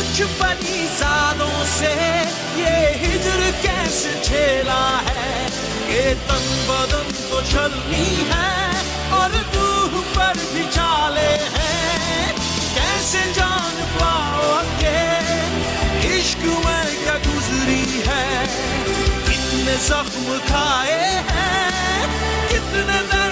कुछ परीज़ादों से ये हिज्र कैसे झेला है कि तन बदन तो छलनी है और रूह पर भी चाले हैं। कैसे जान पाओगे इश्क में क्या गुजरी है, कितने जख्म खाए हैं, कितने